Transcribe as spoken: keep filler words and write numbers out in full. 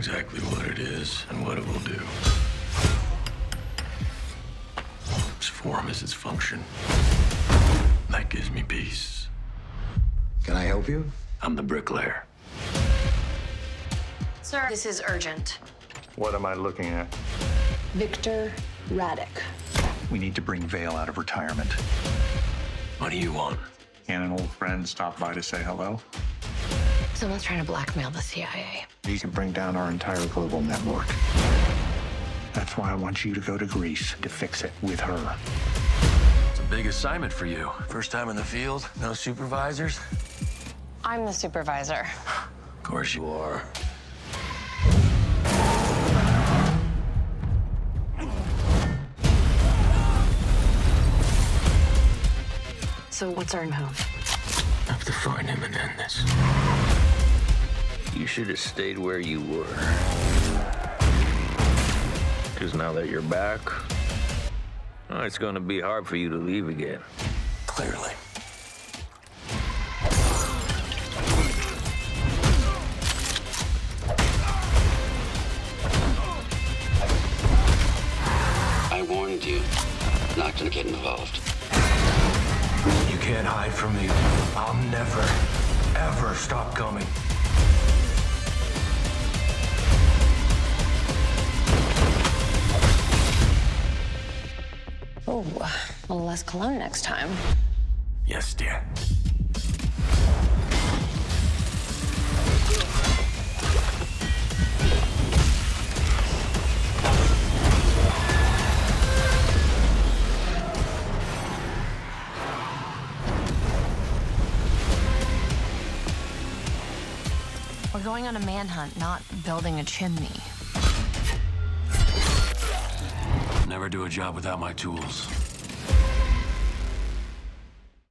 exactly what it is and what it will do. Its form is its function. That gives me peace. Can I help you? I'm the bricklayer. Sir, this is urgent. What am I looking at? Victor Radek. We need to bring Vale out of retirement. What do you want? Can an old friend stop by to say hello? Someone's trying to blackmail the C I A. He can bring down our entire global network. That's why I want you to go to Greece to fix it with her. It's a big assignment for you. First time in the field, no supervisors? I'm the supervisor. Of course you are. So what's our move? I have to find him and end this. You should have stayed where you were. Because now that you're back, oh, it's going to be hard for you to leave again. Clearly. I warned you not to get involved. You can't hide from me. I'll never, ever stop coming. Oh, a little less cologne next time. Yes, dear. We're going on a manhunt, not building a chimney. Never do a job without my tools.